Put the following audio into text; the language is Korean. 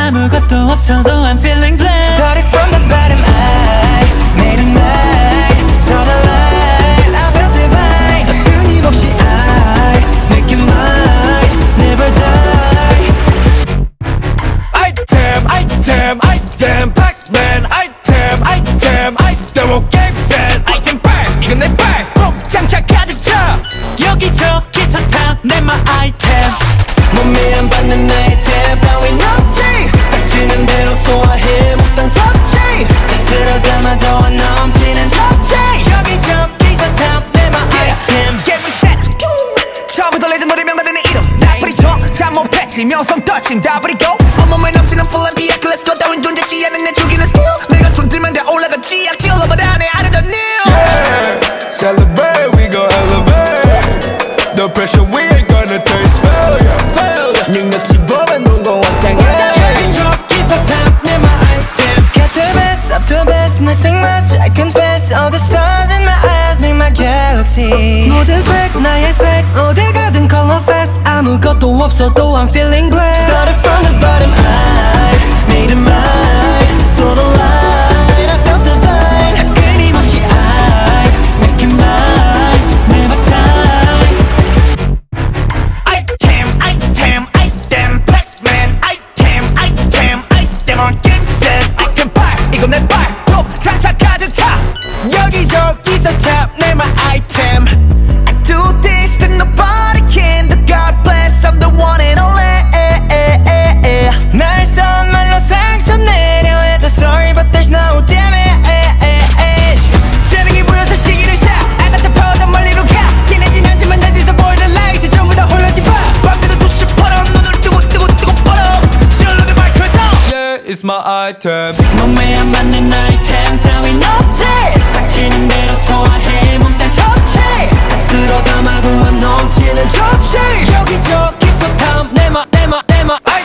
아무것도 없어도 I'm feeling blessed. Started from the bottom, I made it mine. Saw the light, I felt divine. 끊임없이 I make it mine, never die. Aitemppal, Pac-Man. Aitemppal, 게임 셋. Aitemppal, 이건 내 발. jangchak 가득 차. 여기저기서 다 내 말 아이템. 몸에 안 받는 아이템 따윈 없지. 닥치는 대로 소화해 먹던 섭취. 스스로 담아도 안 넘치는 접시. 여기저기서 다 내 말 아이템. Get me set. 처음부터 레전더리 명단되는 이름 나 부리쳐 잘 못했지 명성 떨침 다 버리고 온몸에 넘치는 full and 비약 Let's go 따윈 존재치 않은 내 죽이는 skill 내가 손들면 다 올라가지 약 질러봐 안에 I don't know. Yeah, celebrate we gon' elevate. The pressure we ain't gonna taste failure. 능력치 보면 눈고 확장해. 여기저기서 다 내 말 아이템. Got the best of the best nothing much I confess. All the stars in my eyes make my galaxy. 모든 색 나의 색 어딜 가든 color fast. 아무것도 없어도 I'm feeling blessed. Started from the bottom I made it mine. Saw the light I felt divine. 끊임없이 I make it mine, never die. Aitemppal, Pac-Man. Aitemppal, 게임 셋. Aitemppal, 이건 내 발. jangchak 가득 차. 여기저기서 다 내 말 아이템. I do things that nobody can. The God bless, I'm the one and only. 날 선 말로 상처 내려 해도 sorry but there's no damage. 새벽이 보여서 시기를 샷. I got the power 더 멀리로 가. 티내진 않지만 내 뒤에서 보이는 lights 전부 다 홀라지 봐. 밤새도 두시 벌어 눈을 뜨고 벌어. 실로게 밝혀 Yeah, it's my item. 몸에 안 맞는 아이템 따윈 없지. 닥치는 대로 소화해 먹던 섭취. 스스로 담아도 안 넘치는 접시. 여기저기서 다 내 말